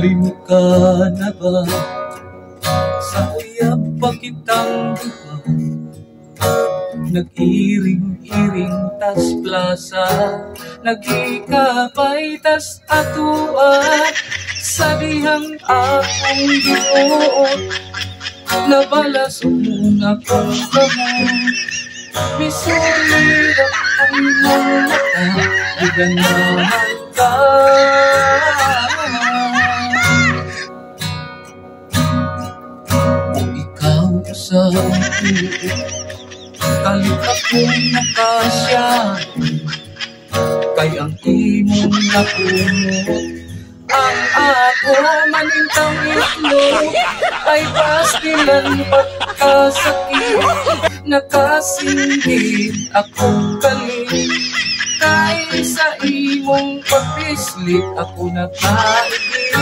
Mahalin ka na ba? Sa uyab pa kitang diba? Nag-iring-iring tas plaza, nag-ikabay tas atuan. Sa dihang akong ginuot, nabalasog mo nga kong kamon. Misulit ang iyong mata, di ganahan ka. Kung ikaw sa tuot, kalit akong nakasya, kay ang imong nakumot. Ang ako manintang itlog ay pastilan pagkasakit. Nakasinggit akong galing, kay sa imong pagpislit ako nakaigit.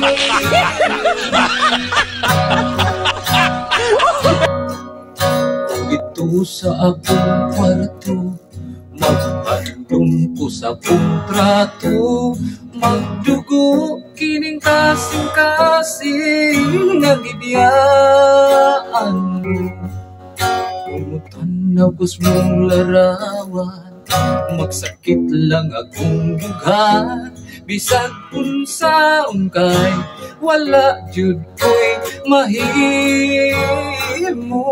Ito sa akong kwarto, maghandong ko sa kontrato. Magdugo kining kasing-kasing nagidiyaan. Umutan na gus mong larawan, magsakit lang akong dugan. Bisag unsaon kay wala jud ko'y mahimo.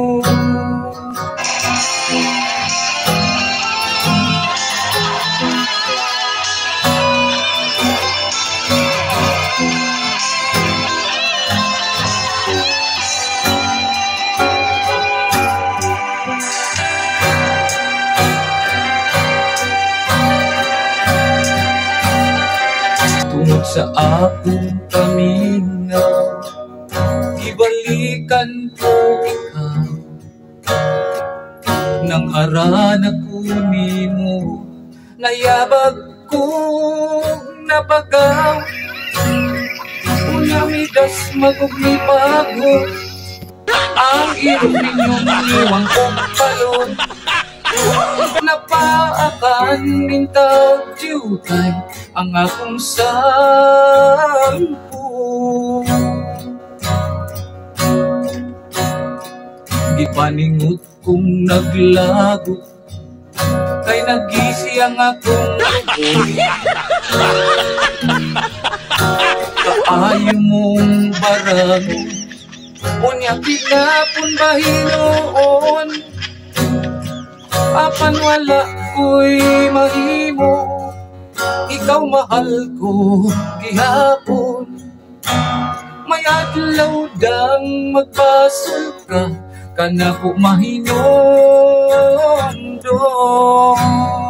Tungod sa akong paminaw, ibalikan ko ikaw. Nang aran ako nimo, nayabag kong napagaw. Unamidas magugnibago, ang irong ninyong iwang kong palon. Napaakan nintag tiyutay ang akong sampo. Gipaningot kong naglago, kay nagisi ang akong lukoy. Kaayo mong barago, unya pinapon bahinoon. Apan wala ko'y mahimo, ikaw mahal ko gihapon. May adlaw dang magpasol ka, kana ko mahinumdum.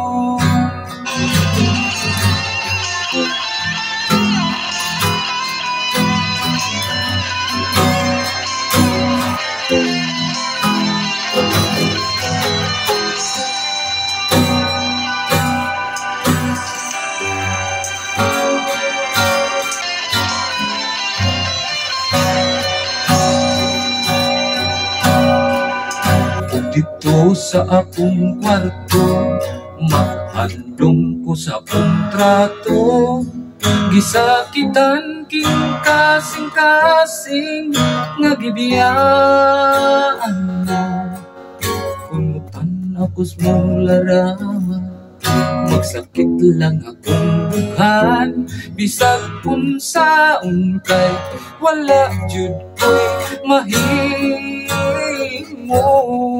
Dito sa akong kwarto, maghandong ko sa kontrato. Gisakitan king kasing-kasing nga gibiyaan mo. Kumutan ako sa mong larawan, magsakit lang akong dughan. Bisag unsaon kay wala jud ko'y mahimo.